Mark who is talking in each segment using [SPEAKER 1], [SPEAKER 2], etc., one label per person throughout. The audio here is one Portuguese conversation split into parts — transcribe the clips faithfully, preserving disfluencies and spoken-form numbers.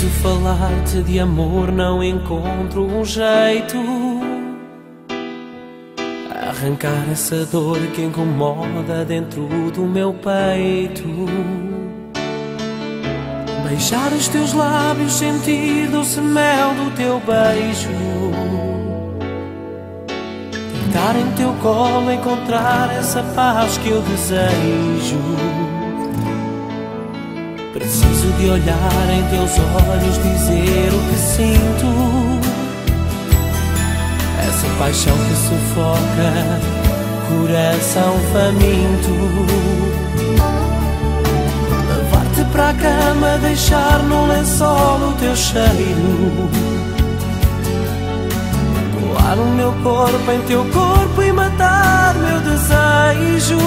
[SPEAKER 1] Preciso falar-te de amor, não encontro um jeito. Arrancar essa dor que incomoda dentro do meu peito. Beijar os teus lábios, sentir doce mel do teu beijo. Deitar em teu colo, encontrar essa paz que eu desejo. Preciso de olhar em teus olhos, dizer o que sinto. Essa paixão que sufoca, coração faminto. Levar-te para a cama, deixar no lençol o teu cheiro. Colar o meu corpo em teu corpo e matar meu desejo.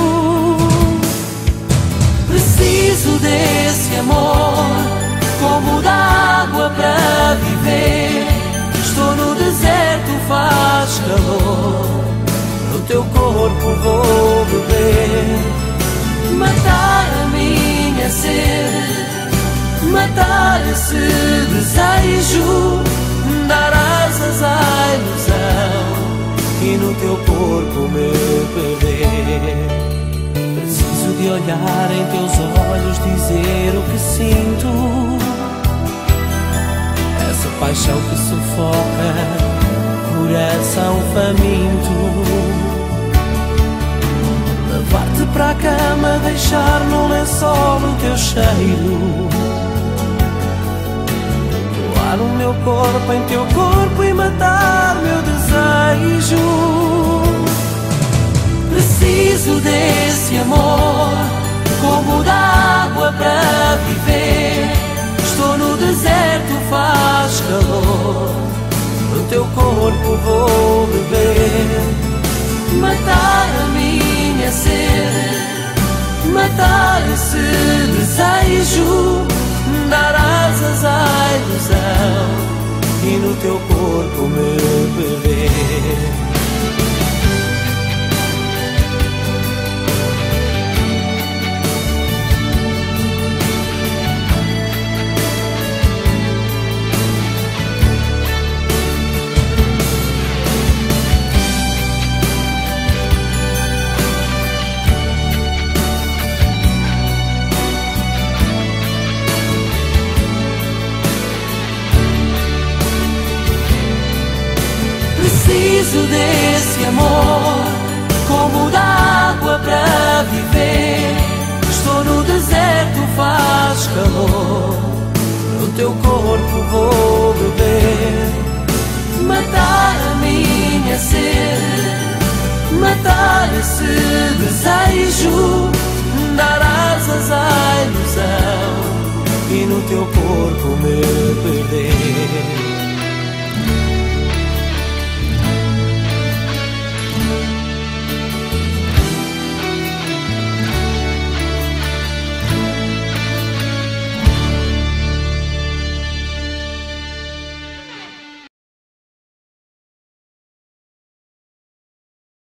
[SPEAKER 1] Preciso desse amor, como d'água para viver. Estou no deserto, faz calor, no teu corpo vou beber. Matar a minha sede, matar esse desejo, dar asas à ilusão e no teu corpo me perder. Preciso de olhar em teus olhos, dizer o que sinto. Essa paixão que sufoca, coração faminto. Levar-te para a cama, deixar no lençol o teu cheiro. Colar o meu corpo em teu corpo e matar meu desejo. Preciso desse amor, como d'água para viver. Estou no deserto, faz calor, no teu corpo vou beber. Matar a minha sede, matar esse desejo, dar asas à ilusão e no teu corpo me perder.
[SPEAKER 2] Preciso desse amor, como d'água para viver. Estou no deserto, faz calor, no teu corpo vou beber. Matar a minha sede, matar esse desejo, dar asas à ilusão e no teu corpo me